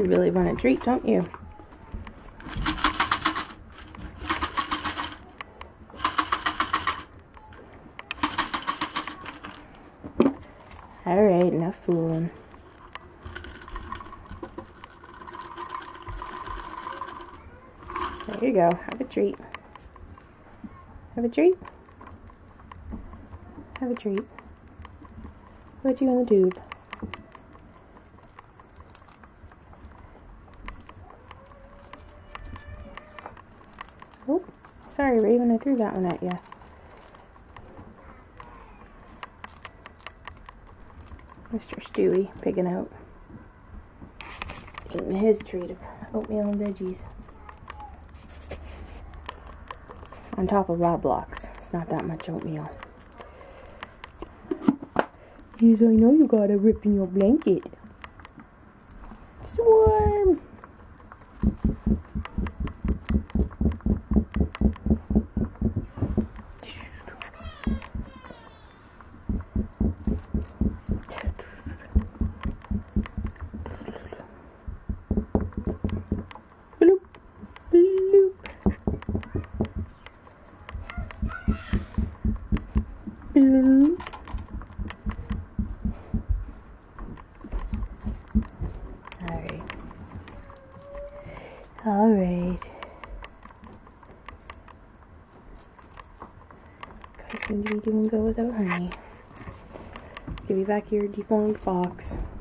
You really want a treat, don't you? Alright, enough fooling. There you go. Have a treat. Have a treat. Have a treat. Put you in the tube. Oh, sorry, Raven, I threw that one at you. Mr. Stewie picking out. Eating his treat of oatmeal and veggies. On top of lab blocks. It's not that much oatmeal. Yes, I know you got a rip in your blanket. Swarm! Bloop, bloop. Bloop. Alright. Guys seem to be doing good without honey. Give me back your deformed box.